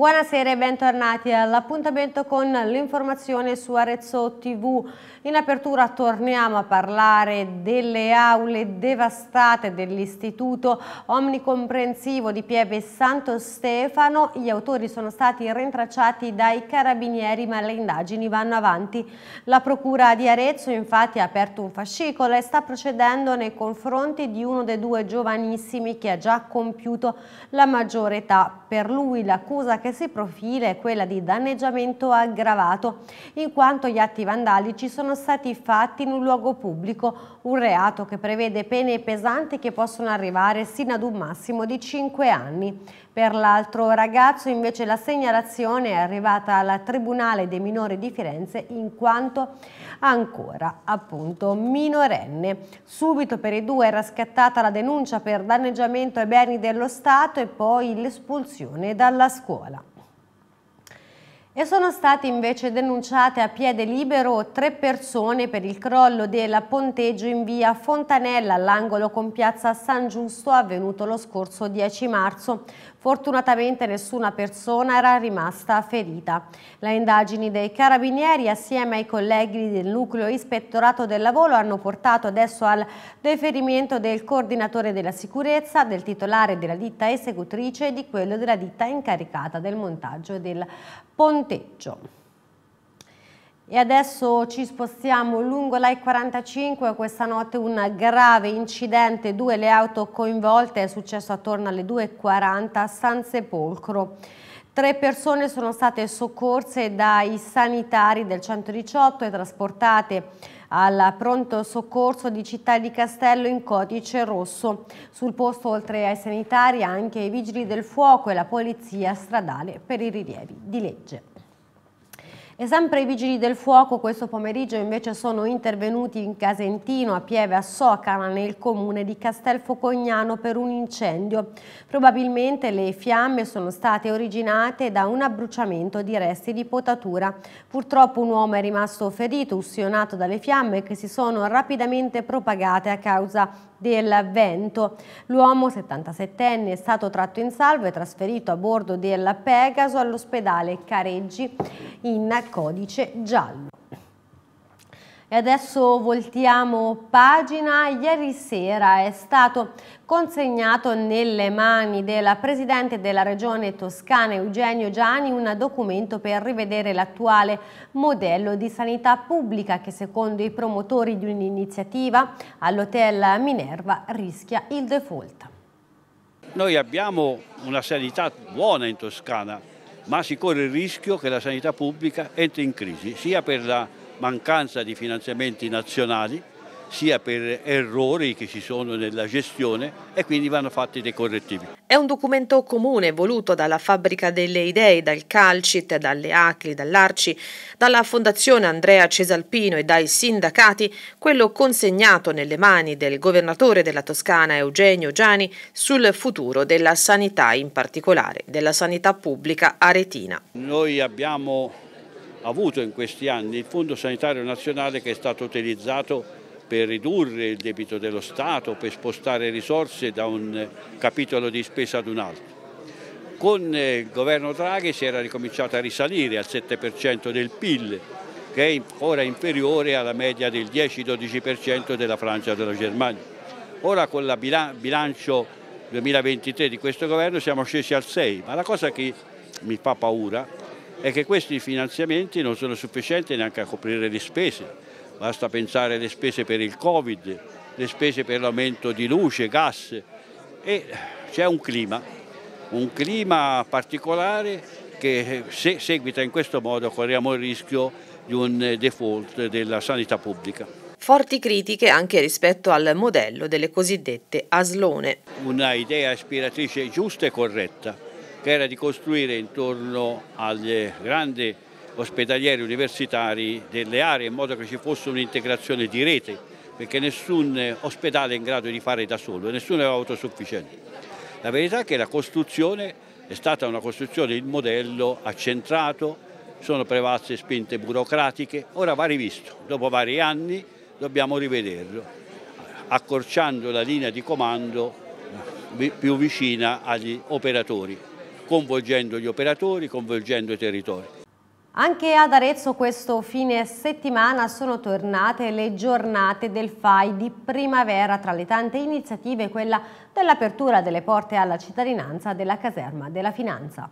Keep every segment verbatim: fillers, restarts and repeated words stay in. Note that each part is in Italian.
Buonasera e bentornati all'appuntamento con l'informazione su Arezzo tivù. In apertura torniamo a parlare delle aule devastate dell'Istituto Omnicomprensivo di Pieve Santo Stefano. Gli autori sono stati rintracciati dai carabinieri, ma le indagini vanno avanti. La Procura di Arezzo infatti ha aperto un fascicolo e sta procedendo nei confronti di uno dei due giovanissimi che ha già compiuto la maggiore età. Per lui l'accusa che si profila è quella di danneggiamento aggravato, in quanto gli atti vandalici sono stati fatti in un luogo pubblico, un reato che prevede pene pesanti che possono arrivare sino ad un massimo di cinque anni. Per l'altro ragazzo invece la segnalazione è arrivata al Tribunale dei minori di Firenze in quanto ancora appunto minorenne. Subito per i due era scattata la denuncia per danneggiamento ai beni dello Stato e poi l'espulsione dalla scuola. E sono state invece denunciate a piede libero tre persone per il crollo del ponteggio in via Fontanella all'angolo con piazza San Giusto avvenuto lo scorso dieci marzo. Fortunatamente nessuna persona era rimasta ferita. Le indagini dei carabinieri assieme ai colleghi del nucleo ispettorato del lavoro hanno portato adesso al deferimento del coordinatore della sicurezza, del titolare della ditta esecutrice e di quello della ditta incaricata del montaggio del ponteggio. E adesso ci spostiamo lungo l'A quarantacinque. Questa notte un grave incidente, due le auto coinvolte, è successo attorno alle due e quaranta a San Sepolcro. Tre persone sono state soccorse dai sanitari del centodiciotto e trasportate al pronto soccorso di Città di Castello in codice rosso. Sul posto, oltre ai sanitari, anche i vigili del fuoco e la polizia stradale per i rilievi di legge. E sempre i vigili del fuoco questo pomeriggio invece sono intervenuti in Casentino, a Pieve a Socana, nel comune di Castelfocognano per un incendio. Probabilmente le fiamme sono state originate da un abbruciamento di resti di potatura. Purtroppo un uomo è rimasto ferito, ustionato dalle fiamme che si sono rapidamente propagate a causa del vento. L'uomo, settantasettenne, è stato tratto in salvo e trasferito a bordo del Pegaso all'ospedale Careggi in codice giallo. E adesso voltiamo pagina. Ieri sera è stato consegnato nelle mani del Presidente della Regione Toscana Eugenio Giani un documento per rivedere l'attuale modello di sanità pubblica che secondo i promotori di un'iniziativa all'Hotel Minerva rischia il default. Noi abbiamo una sanità buona in Toscana, ma si corre il rischio che la sanità pubblica entri in crisi, sia per la mancanza di finanziamenti nazionali, sia per errori che ci sono nella gestione e quindi vanno fatti dei correttivi. È un documento comune voluto dalla Fabbrica delle Idee, dal Calcit, dalle A C L I, dall'Arci, dalla Fondazione Andrea Cesalpino e dai sindacati, quello consegnato nelle mani del governatore della Toscana Eugenio Giani sul futuro della sanità, in particolare della sanità pubblica aretina. Noi abbiamo avuto in questi anni il Fondo Sanitario Nazionale che è stato utilizzato per ridurre il debito dello Stato, per spostare risorse da un capitolo di spesa ad un altro. Con il governo Draghi si era ricominciato a risalire al sette per cento del P I L, che è ora inferiore alla media del dieci dodici per cento della Francia e della Germania. Ora con il bilancio duemilaventitré di questo governo siamo scesi al sei, ma la cosa che mi fa paura è che questi finanziamenti non sono sufficienti neanche a coprire le spese. Basta pensare alle spese per il Covid, le spese per l'aumento di luce, gas, e c'è un clima, un clima particolare che se seguita in questo modo corriamo il rischio di un default della sanità pubblica. Forti critiche anche rispetto al modello delle cosiddette aslone. Una idea ispiratrice giusta e corretta, che era di costruire intorno agli grandi ospedalieri universitari delle aree in modo che ci fosse un'integrazione di rete, perché nessun ospedale è in grado di fare da solo e nessuno è autosufficiente. La verità è che la costruzione è stata una costruzione, il modello accentrato, sono prevalse spinte burocratiche, ora va rivisto, dopo vari anni dobbiamo rivederlo, accorciando la linea di comando più vicina agli operatori, coinvolgendo gli operatori, coinvolgendo i territori. Anche ad Arezzo questo fine settimana sono tornate le giornate del F A I di primavera, tra le tante iniziative quella dell'apertura delle porte alla cittadinanza della caserma della Finanza.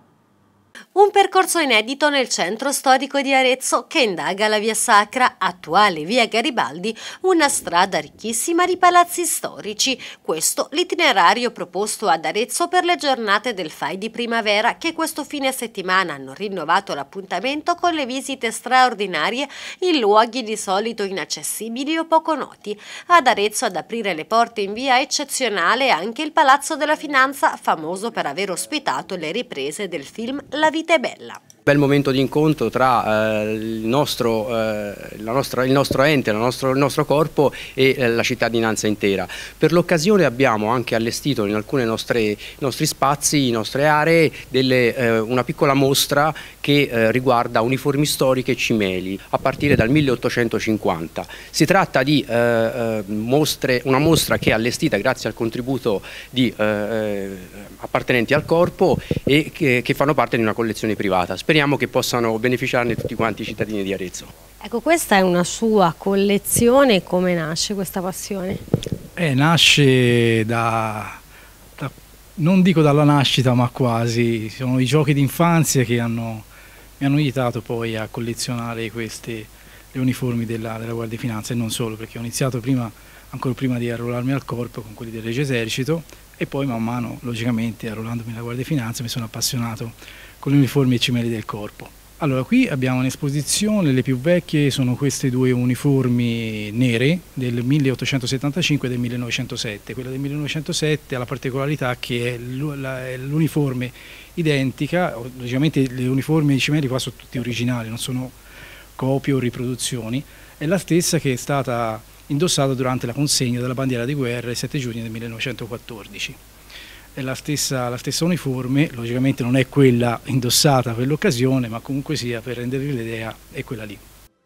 Un percorso inedito nel centro storico di Arezzo che indaga la via Sacra, attuale via Garibaldi, una strada ricchissima di palazzi storici. Questo l'itinerario proposto ad Arezzo per le giornate del F A I di primavera che questo fine settimana hanno rinnovato l'appuntamento con le visite straordinarie in luoghi di solito inaccessibili o poco noti. Ad Arezzo ad aprire le porte in via eccezionale anche il Palazzo della Finanza, famoso per aver ospitato le riprese del film La vita è bella. Bel momento di incontro tra eh, il, nostro, eh, la nostra, il nostro ente, il nostro, il nostro corpo e eh, la cittadinanza intera. Per l'occasione abbiamo anche allestito in alcuni nostri, nostri spazi, in nostre aree, delle, eh, una piccola mostra che eh, riguarda uniformi storiche e cimeli a partire dal milleottocentocinquanta. Si tratta di eh, mostre, una mostra che è allestita grazie al contributo di eh, appartenenti al corpo e che, che fanno parte di una collezione privata. Speriamo che possano beneficiarne tutti quanti i cittadini di Arezzo. Ecco, questa è una sua collezione. Come nasce questa passione? Eh, nasce da, da, non dico dalla nascita, ma quasi. Sono i giochi d'infanzia che hanno, mi hanno aiutato poi a collezionare queste, le uniformi della, della Guardia di Finanza, e non solo, perché ho iniziato prima, ancora prima di arruolarmi al corpo, con quelli del Regio Esercito, e poi man mano, logicamente, arruolandomi alla Guardia di Finanza, mi sono appassionato con le uniformi e cimeli del corpo. Allora, qui abbiamo un'esposizione, le più vecchie sono queste due uniformi nere del milleottocentosettantacinque e del millenovecentosette. Quella del millenovecentosette ha la particolarità che è l'uniforme identica, logicamente le uniformi e i cimeli qua sono tutti originali, non sono copie o riproduzioni, è la stessa che è stata indossata durante la consegna della bandiera di guerra il sette giugno del millenovecentoquattordici. È la stessa, la stessa uniforme, logicamente non è quella indossata per l'occasione, ma comunque sia, per rendervi l'idea, è quella lì.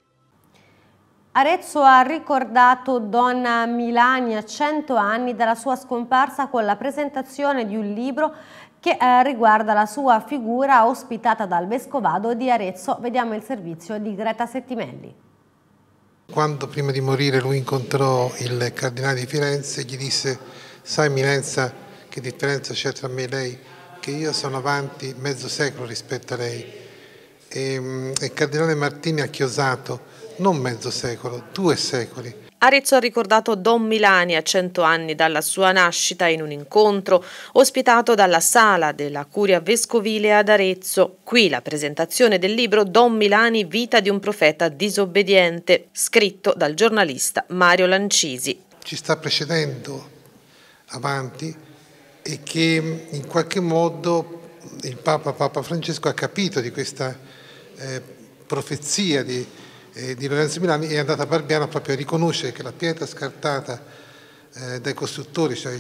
Arezzo ha ricordato Donna Milani a cento anni dalla sua scomparsa con la presentazione di un libro che eh, riguarda la sua figura, ospitata dal Vescovado di Arezzo. Vediamo il servizio di Greta Settimelli. Quando prima di morire lui incontrò il cardinale di Firenze, gli disse: sai Eminenza, che differenza c'è tra me e lei? Che io sono avanti mezzo secolo rispetto a lei. E, e il cardinale Martini ha chiosato: non mezzo secolo, due secoli. Arezzo ha ricordato Don Milani a cento anni dalla sua nascita in un incontro ospitato dalla Sala della Curia Vescovile ad Arezzo. Qui la presentazione del libro Don Milani, vita di un profeta disobbediente, scritto dal giornalista Mario Lancisi. Ci sta precedendo avanti e che in qualche modo il Papa, Papa Francesco ha capito di questa eh, profezia di Eh, di Lorenzo Milani, è andata a Barbiana proprio a riconoscere che la pietra scartata eh, dai costruttori, cioè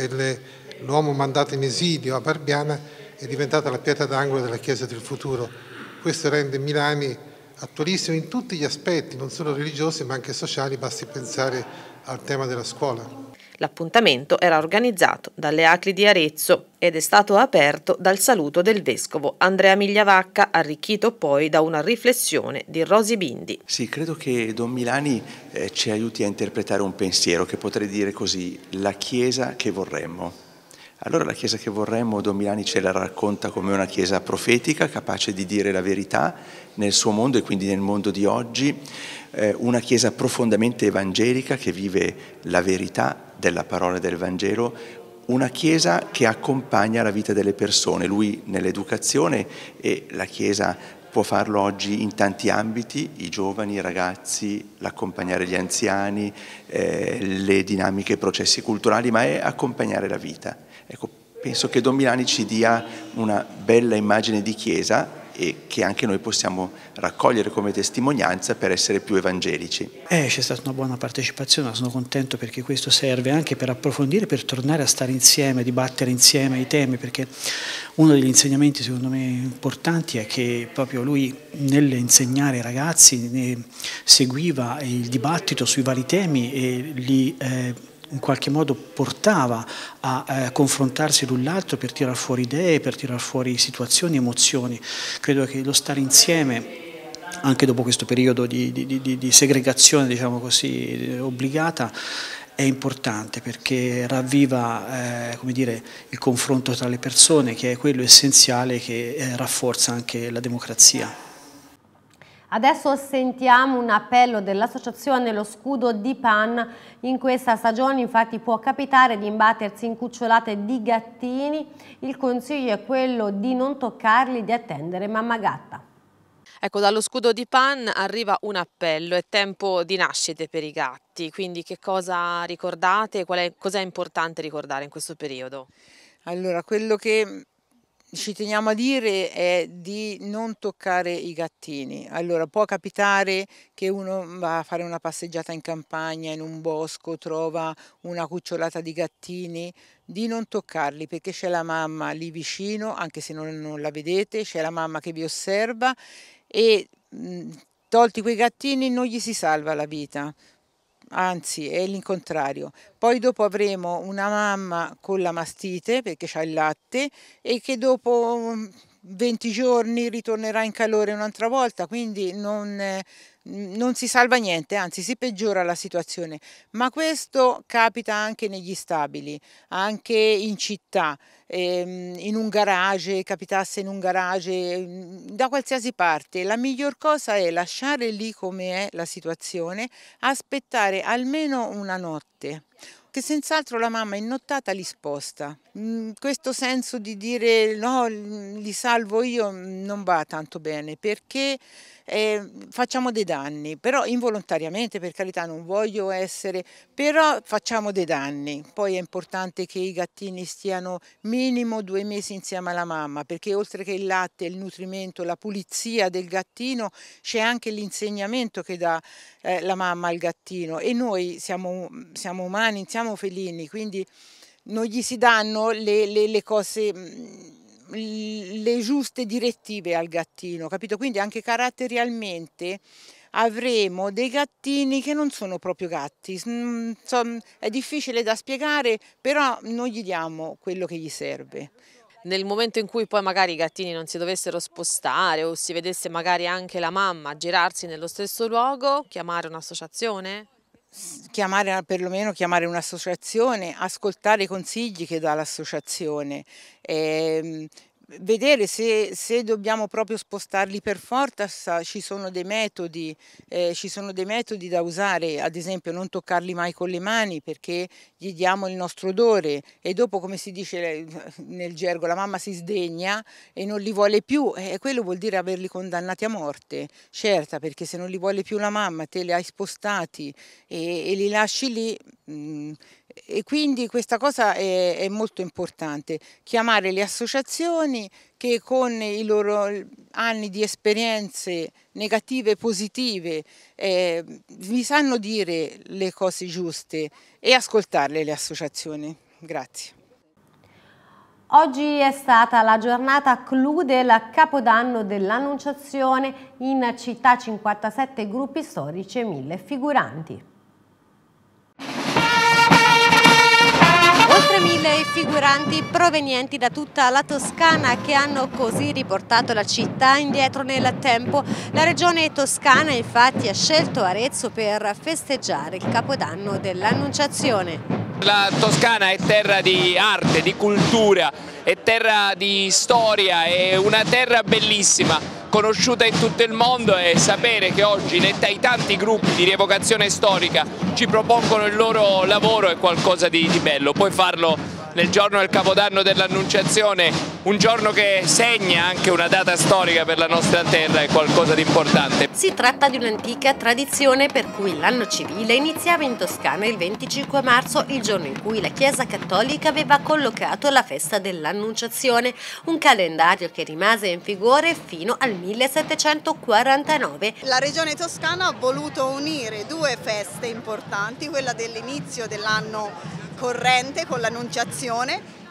l'uomo mandato in esilio a Barbiana, è diventata la pietra d'angolo della Chiesa del futuro. Questo rende Milani attualissimo in tutti gli aspetti, non solo religiosi ma anche sociali, basti pensare al tema della scuola. L'appuntamento era organizzato dalle A C L I di Arezzo ed è stato aperto dal saluto del vescovo Andrea Migliavacca, arricchito poi da una riflessione di Rosi Bindi. Sì, credo che Don Milani eh, ci aiuti a interpretare un pensiero che potrei dire così: la Chiesa che vorremmo. Allora la Chiesa che vorremmo, Don Milani ce la racconta come una Chiesa profetica, capace di dire la verità nel suo mondo e quindi nel mondo di oggi, eh, una Chiesa profondamente evangelica che vive la verità della parola del Vangelo, una Chiesa che accompagna la vita delle persone, lui nell'educazione, e la Chiesa può farlo oggi in tanti ambiti, i giovani, i ragazzi, l'accompagnare gli anziani, eh, le dinamiche e i processi culturali, ma è accompagnare la vita. Ecco, penso che Don Milani ci dia una bella immagine di Chiesa e che anche noi possiamo raccogliere come testimonianza per essere più evangelici. Eh, c'è stata una buona partecipazione, sono contento perché questo serve anche per approfondire, per tornare a stare insieme, dibattere insieme i temi, perché uno degli insegnamenti secondo me importanti è che proprio lui nell'insegnare ai ragazzi ne seguiva il dibattito sui vari temi e li eh, in qualche modo portava a eh, confrontarsi l'un l'altro per tirar fuori idee, per tirar fuori situazioni, emozioni. Credo che lo stare insieme, anche dopo questo periodo di, di, di, di segregazione, diciamo così, obbligata, è importante perché ravviva eh, come dire, il confronto tra le persone, che è quello essenziale che eh, rafforza anche la democrazia. Adesso sentiamo un appello dell'associazione Lo Scudo di Pan. In questa stagione infatti può capitare di imbattersi in cucciolate di gattini. Il consiglio è quello di non toccarli, di attendere mamma gatta. Ecco, dallo Scudo di Pan arriva un appello, è tempo di nascite per i gatti, quindi che cosa ricordate, qual è, cosa è importante ricordare in questo periodo? Allora, quello che ci teniamo a dire è di non toccare i gattini. Allora, può capitare che uno va a fare una passeggiata in campagna, in un bosco, trova una cucciolata di gattini, di non toccarli perché c'è la mamma lì vicino, anche se non, non la vedete, c'è la mamma che vi osserva e mh, tolti quei gattini non gli si salva la vita. Anzi, è l'incontrario. Poi dopo avremo una mamma con la mastite perché ha il latte e che dopo venti giorni ritornerà in calore un'altra volta, quindi non, eh, non si salva niente, anzi si peggiora la situazione. Ma questo capita anche negli stabili, anche in città, ehm, in un garage, capitasse in un garage, da qualsiasi parte. La miglior cosa è lasciare lì come è la situazione, aspettare almeno una notte. Che senz'altro la mamma in nottata li sposta. Questo senso di dire no, li salvo io non va tanto bene perché eh, facciamo dei danni, però involontariamente, per carità, non voglio essere, però facciamo dei danni. Poi è importante che i gattini stiano minimo due mesi insieme alla mamma, perché oltre che il latte, il nutrimento, la pulizia del gattino, c'è anche l'insegnamento che dà eh, la mamma al gattino e noi siamo, siamo umani, siamo felini, quindi non gli si danno le, le, le cose, le giuste direttive al gattino, capito? Quindi anche caratterialmente avremo dei gattini che non sono proprio gatti, insomma, è difficile da spiegare, però non gli diamo quello che gli serve. Nel momento in cui poi magari i gattini non si dovessero spostare o si vedesse magari anche la mamma girarsi nello stesso luogo, chiamare un'associazione? Chiamare, perlomeno chiamare un'associazione, ascoltare i consigli che dà l'associazione, ehm, vedere se, se dobbiamo proprio spostarli per forza, ci sono dei metodi, eh, ci sono dei metodi da usare, ad esempio non toccarli mai con le mani perché gli diamo il nostro odore e dopo, come si dice nel gergo, la mamma si sdegna e non li vuole più e quello vuol dire averli condannati a morte, certa, perché se non li vuole più la mamma, te li hai spostati e, e li lasci lì. Mh, E quindi questa cosa è, è molto importante, chiamare le associazioni che con i loro anni di esperienze negative e positive eh, vi sanno dire le cose giuste e ascoltarle le associazioni. Grazie. Oggi è stata la giornata clou del Capodanno dell'Annunciazione, in città cinquantasette gruppi storici e mille figuranti. Oltre mille figuranti provenienti da tutta la Toscana che hanno così riportato la città indietro nel tempo. La regione toscana infatti ha scelto Arezzo per festeggiare il Capodanno dell'Annunciazione. La Toscana è terra di arte, di cultura, è terra di storia, è una terra bellissima, conosciuta in tutto il mondo e sapere che oggi nei tanti gruppi di rievocazione storica ci propongono il loro lavoro è qualcosa di, di bello. Puoi farlo nel giorno del Capodanno dell'Annunciazione, un giorno che segna anche una data storica per la nostra terra, è qualcosa di importante. Si tratta di un'antica tradizione per cui l'anno civile iniziava in Toscana il venticinque marzo, il giorno in cui la Chiesa Cattolica aveva collocato la festa dell'Annunciazione, un calendario che rimase in vigore fino al millesettecentoquarantanove. La regione toscana ha voluto unire due feste importanti, quella dell'inizio dell'anno corrente con l'Annunciazione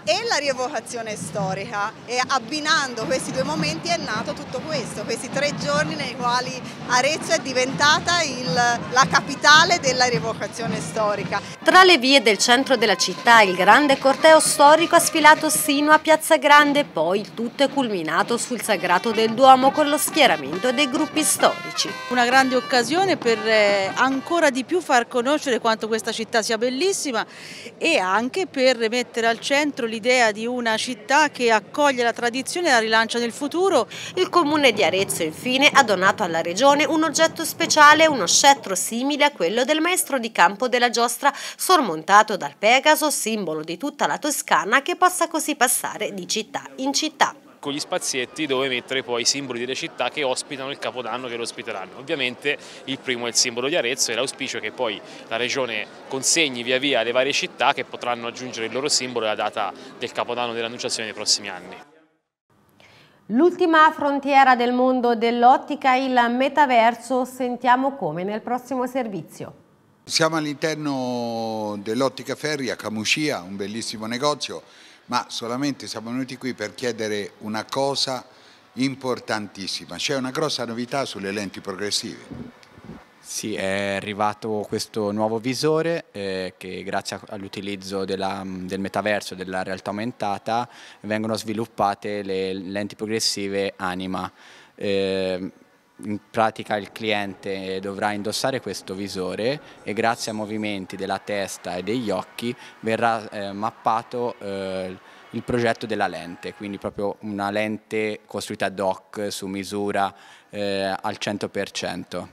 e la rievocazione storica, e abbinando questi due momenti è nato tutto questo, questi tre giorni nei quali Arezzo è diventata il, la capitale della rievocazione storica. Tra le vie del centro della città il grande corteo storico ha sfilato sino a Piazza Grande, poi il tutto è culminato sul Sagrato del Duomo con lo schieramento dei gruppi storici. Una grande occasione per eh, ancora di più far conoscere quanto questa città sia bellissima e anche per mettere al centro l'idea di una città che accoglie la tradizione e la rilancia nel futuro. Il comune di Arezzo infine ha donato alla regione un oggetto speciale, uno scettro simile a quello del maestro di campo della giostra, sormontato dal Pegaso, simbolo di tutta la Toscana, che possa così passare di città in città. Con gli spazietti dove mettere poi i simboli delle città che ospitano il Capodanno, che lo ospiteranno. Ovviamente il primo è il simbolo di Arezzo e l'auspicio è che poi la regione consegni via via alle varie città che potranno aggiungere il loro simbolo alla data del Capodanno dell'Annunciazione nei prossimi anni. L'ultima frontiera del mondo dell'ottica, il metaverso, sentiamo come nel prossimo servizio. Siamo all'interno dell'Ottica Ferri a Camuscia, un bellissimo negozio, ma solamente siamo venuti qui per chiedere una cosa importantissima. C'è una grossa novità sulle lenti progressive. Sì, è arrivato questo nuovo visore eh, che grazie all'utilizzo del metaverso, della realtà aumentata, vengono sviluppate le lenti progressive Anima. Eh, in pratica il cliente dovrà indossare questo visore e grazie ai movimenti della testa e degli occhi verrà eh, mappato eh, il progetto della lente, quindi proprio una lente costruita ad hoc, su misura, eh, al cento per cento.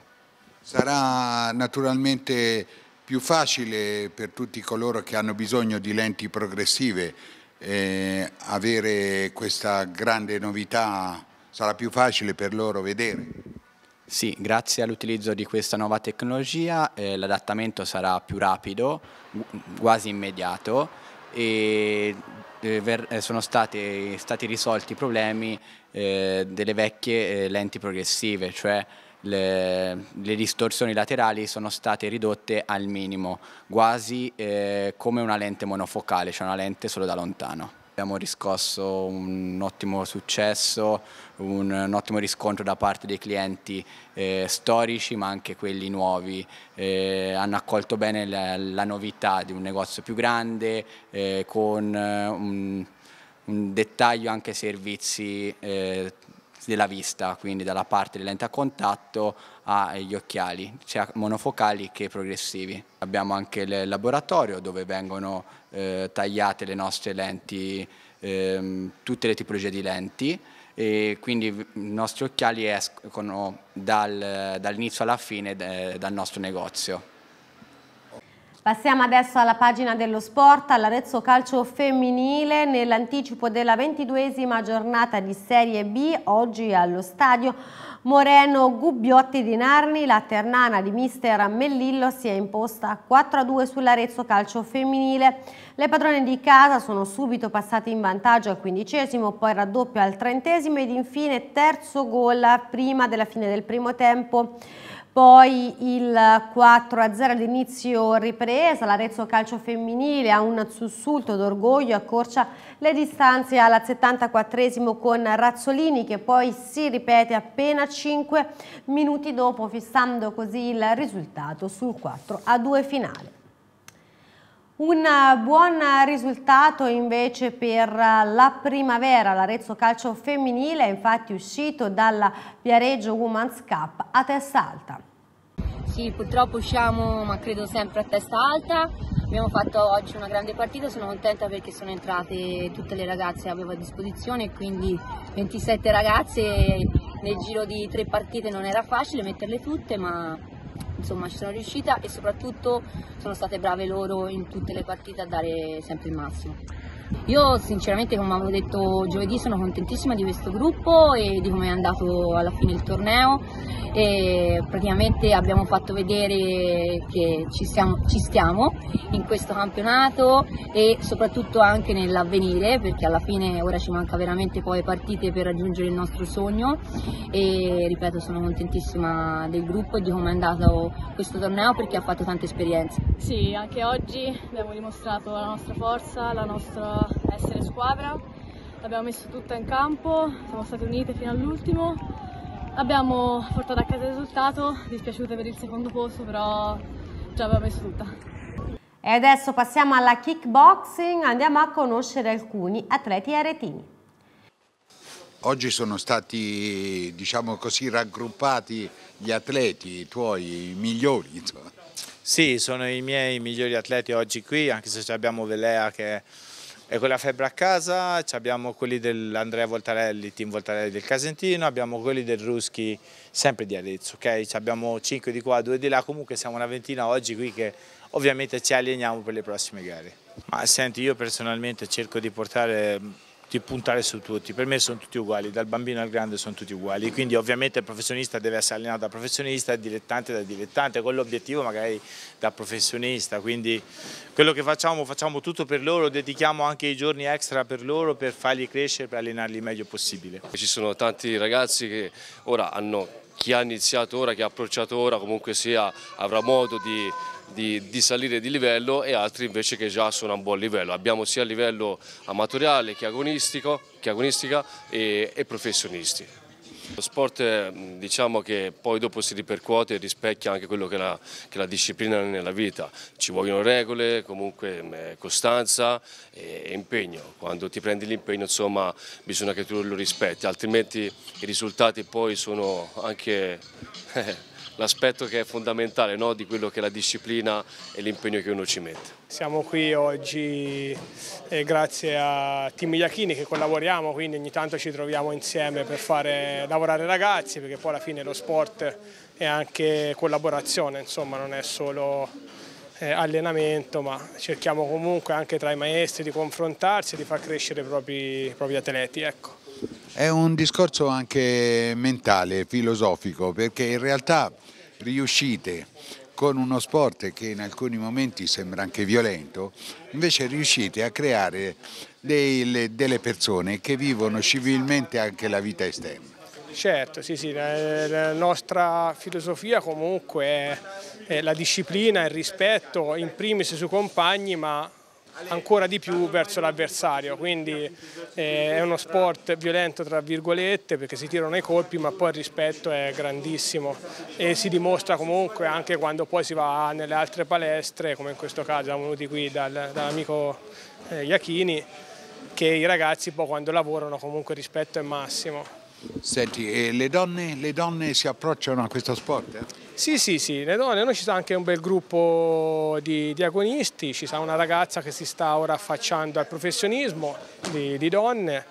Sarà naturalmente più facile per tutti coloro che hanno bisogno di lenti progressive eh, avere questa grande novità, sarà più facile per loro vedere. Sì, grazie all'utilizzo di questa nuova tecnologia eh, l'adattamento sarà più rapido, quasi immediato e eh, sono stati, stati risolti i problemi eh, delle vecchie eh, lenti progressive, cioè Le, le distorsioni laterali sono state ridotte al minimo, quasi eh, come una lente monofocale, cioè una lente solo da lontano. Abbiamo riscosso un ottimo successo, un, un ottimo riscontro da parte dei clienti eh, storici ma anche quelli nuovi. Eh, hanno accolto bene la, la novità di un negozio più grande eh, con eh, un, un dettaglio anche servizi eh, della vista, quindi dalla parte delle lenti a contatto agli occhiali, sia monofocali che progressivi. Abbiamo anche il laboratorio dove vengono eh, tagliate le nostre lenti, ehm, tutte le tipologie di lenti, e quindi i nostri occhiali escono dal, dall'inizio alla fine de, dal nostro negozio. Passiamo adesso alla pagina dello sport, all'Arezzo Calcio Femminile. Nell'anticipo della ventiduesima giornata di Serie B, oggi allo stadio Moreno Gubbiotti di Narni, la Ternana di mister Mellillo si è imposta quattro a due sull'Arezzo Calcio Femminile. Le padrone di casa sono subito passate in vantaggio al quindicesimo, poi raddoppio al trentesimo ed infine terzo gol prima della fine del primo tempo. Poi il quattro a zero all'inizio ripresa, l'Arezzo Calcio Femminile ha un sussulto d'orgoglio, accorcia le distanze al settantaquattresimo con Razzolini che poi si ripete appena cinque minuti dopo, fissando così il risultato sul quattro a due finale. Un buon risultato invece per la primavera, l'Arezzo Calcio Femminile è infatti uscito dalla Viareggio Women's Cup a testa alta. Sì, purtroppo usciamo, ma credo sempre a testa alta. Abbiamo fatto oggi una grande partita, sono contenta perché sono entrate tutte le ragazze che avevo a disposizione, quindi ventisette ragazze, nel giro di tre partite non era facile metterle tutte, ma insomma ci sono riuscita e soprattutto sono state brave loro in tutte le partite a dare sempre il massimo. Io sinceramente, come avevo detto giovedì, sono contentissima di questo gruppo e di come è andato alla fine il torneo e praticamente abbiamo fatto vedere che ci, siamo, ci stiamo in questo campionato e soprattutto anche nell'avvenire, perché alla fine ora ci manca veramente poche partite per raggiungere il nostro sogno e ripeto, sono contentissima del gruppo e di come è andato questo torneo perché ha fatto tante esperienze. Sì, anche oggi abbiamo dimostrato la nostra forza, la nostra essere squadra, l'abbiamo messo tutta in campo, siamo state unite fino all'ultimo, abbiamo portato a casa il risultato, dispiaciute per il secondo posto, però già abbiamo messo tutta. E adesso passiamo alla kickboxing, andiamo a conoscere alcuni atleti aretini. Oggi sono stati, diciamo così, raggruppati gli atleti, i tuoi migliori, insomma. Sì, sono i miei migliori atleti oggi qui, anche se abbiamo Velea che è con la febbre a casa, abbiamo quelli dell'Andrea Voltarelli, team Voltarelli del Casentino, abbiamo quelli del Ruschi sempre di Arezzo, ok? Abbiamo cinque di qua, due di là, comunque siamo una ventina oggi qui che ovviamente ci alleniamo per le prossime gare. Ma senti, io personalmente cerco di portare, di puntare su tutti, per me sono tutti uguali, dal bambino al grande sono tutti uguali, quindi ovviamente il professionista deve essere allenato da professionista, il dilettante da dilettante, con l'obiettivo magari da professionista, quindi quello che facciamo, facciamo tutto per loro, dedichiamo anche i giorni extra per loro per farli crescere, per allenarli il meglio possibile. Ci sono tanti ragazzi che ora hanno, chi ha iniziato ora, chi ha approcciato ora, comunque sia avrà modo di Di, di salire di livello e altri invece che già sono a un buon livello. Abbiamo sia a livello amatoriale che agonistico, che agonistica e, e professionisti. Lo sport diciamo che poi dopo si ripercuote e rispecchia anche quello che è la, che è la disciplina nella vita. Ci vogliono regole, comunque costanza e impegno. Quando ti prendi l'impegno insomma bisogna che tu lo rispetti, altrimenti i risultati poi sono anche l'aspetto che è fondamentale, no? Di quello che è la disciplina e l'impegno che uno ci mette. Siamo qui oggi eh, grazie a Team Iachini che collaboriamo, quindi ogni tanto ci troviamo insieme per fare lavorare i ragazzi, perché poi alla fine lo sport è anche collaborazione, insomma non è solo eh, allenamento, ma cerchiamo comunque anche tra i maestri di confrontarsi e di far crescere i propri, i propri atleti. Ecco. È un discorso anche mentale, filosofico, perché in realtà riuscite con uno sport che in alcuni momenti sembra anche violento, invece riuscite a creare delle, delle persone che vivono civilmente anche la vita esterna. Certo, sì, sì, la, la nostra filosofia comunque è, è la disciplina e il rispetto in primis sui compagni, ma ancora di più verso l'avversario, quindi eh, è uno sport violento tra virgolette perché si tirano i colpi, ma poi il rispetto è grandissimo e si dimostra comunque anche quando poi si va nelle altre palestre, come in questo caso siamo venuti qui dal, dall'amico eh, Iachini, che i ragazzi poi quando lavorano comunque il rispetto è massimo. Senti, e le donne, le donne si approcciano a questo sport? Eh? Sì, sì, sì, le donne, noi ci sta anche un bel gruppo di, di agonisti, ci sta una ragazza che si sta ora affacciando al professionismo di, di donne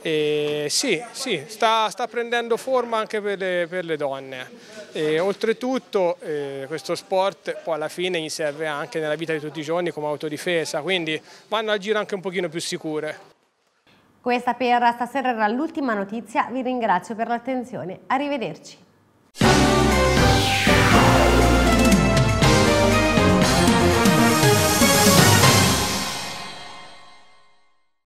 e sì, sì, sta, sta prendendo forma anche per le, per le donne. E, oltretutto eh, questo sport poi alla fine gli serve anche nella vita di tutti i giorni come autodifesa, quindi vanno a giro anche un pochino più sicure. Questa per stasera era l'ultima notizia, vi ringrazio per l'attenzione, arrivederci.